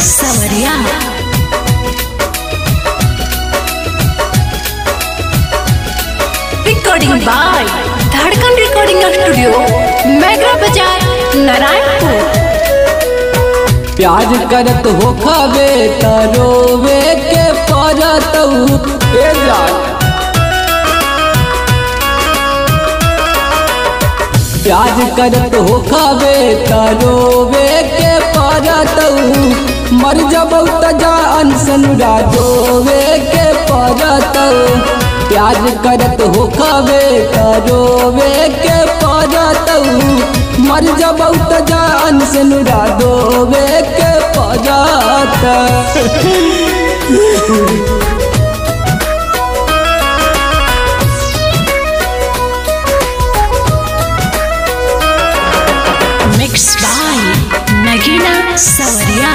सवरिया। Recording by Dhadkan recording studio, Meghra Bazar, Narayanpur. प्यार करत हो खबे तरोवे के परतऊ ए जान। प्यार करत हो खबे तरोवे के परतऊ, मर जबऊ त जान सनुरा दोवे के परतऊ। प्यार करत हो खबे तरोवे के परतऊ, मर जबऊ त जान सनुरा दोवे के परतऊ। मिक्स बाय नगीना सवरिया।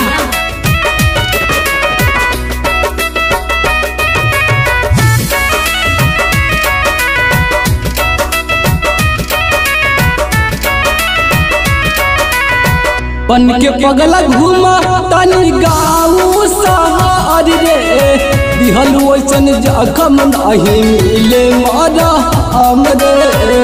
बन के पगला घूमा तनी गाँव शहर रे, दिहल वैसन जखम नहीं मिले मारा हमरे।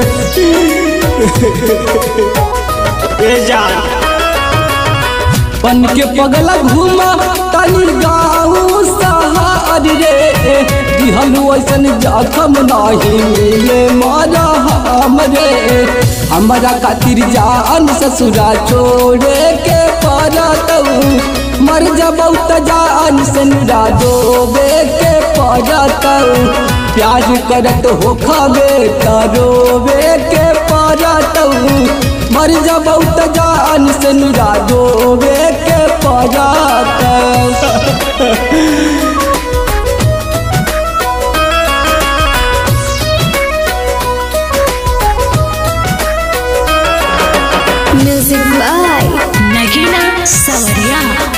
बन के पगला घूमा तनी गाँव शहर रे, दिहल वैसन जखम नहीं मिले मारा हमरे। हमारा खातिर जान ससुरा छोड़े के परतऊ, मर जबऊ त जान सनुरा दोबे के परतऊ। प्यार करत हो खबे तरोवे के परतऊ, मर जबऊ त जान सनुरा दोबे के परतऊ। म्यूजिक बाय नगीना सवरिया।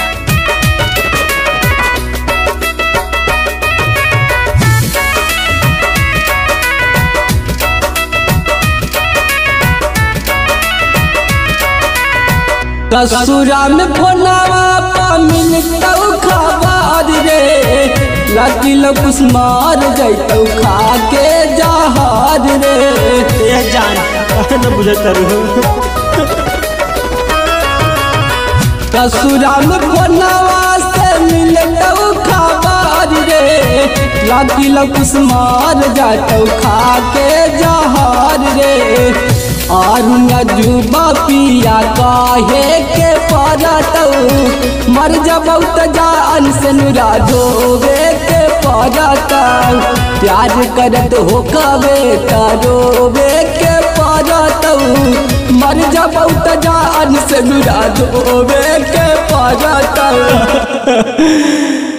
ससुरा में फोनावा पा मिलतऊ खबर रे, लकी लकुस मार जैतऊ खा के जहार रे। जान न बुझत ससुरा में फोनावा से मिलतऊ खबर रे, लकी लकुस मार जैतऊ खा के जहार रे। और जुबा पिया काहे के परतऊ, मर जबऊ त जान सनुरा दोवे के परतऊ। प्यार करत हो कबे तरोवे के परतऊ, मर जबऊ त जान सनुरा दोवे के परतऊ।